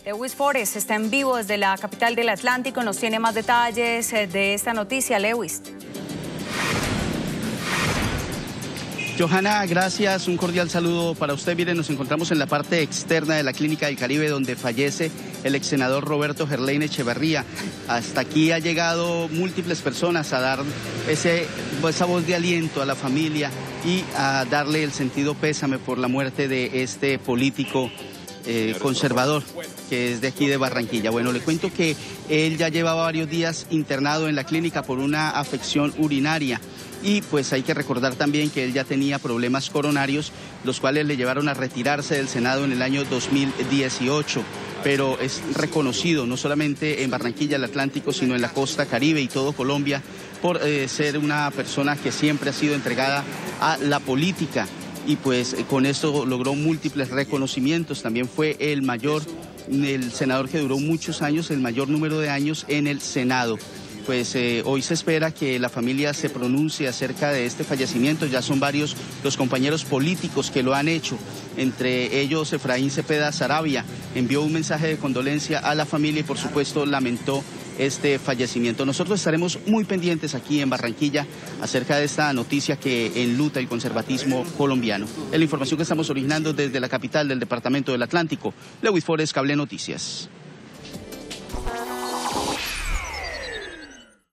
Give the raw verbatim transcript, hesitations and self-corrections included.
Lewis Forest está en vivo desde la capital del Atlántico. Nos tiene más detalles de esta noticia. Lewis. Johanna, gracias. Un cordial saludo para usted. Miren, nos encontramos en la parte externa de la Clínica del Caribe, donde fallece el ex senador Roberto Gerlain Echeverría. Hasta aquí ha llegado múltiples personas a dar ese, esa voz de aliento a la familia y a darle el sentido pésame por la muerte de este político eh, conservador, que es de aquí de Barranquilla. Bueno, le cuento que él ya llevaba varios días internado en la clínica por una afección urinaria. Y pues hay que recordar también que él ya tenía problemas coronarios, los cuales le llevaron a retirarse del Senado en el año dos mil dieciocho. Pero es reconocido no solamente en Barranquilla, el Atlántico, sino en la costa Caribe y todo Colombia, por eh, ser una persona que siempre ha sido entregada a la política. Y pues con esto logró múltiples reconocimientos. También fue el mayor, el senador que duró muchos años, el mayor número de años en el Senado. Pues eh, hoy se espera que la familia se pronuncie acerca de este fallecimiento. Ya son varios los compañeros políticos que lo han hecho, entre ellos Efraín Cepeda Saravia envió un mensaje de condolencia a la familia y por supuesto lamentó este fallecimiento. Nosotros estaremos muy pendientes aquí en Barranquilla acerca de esta noticia que enluta el conservatismo colombiano. Es la información que estamos originando desde la capital del departamento del Atlántico. Lewis Forest, Cable Noticias.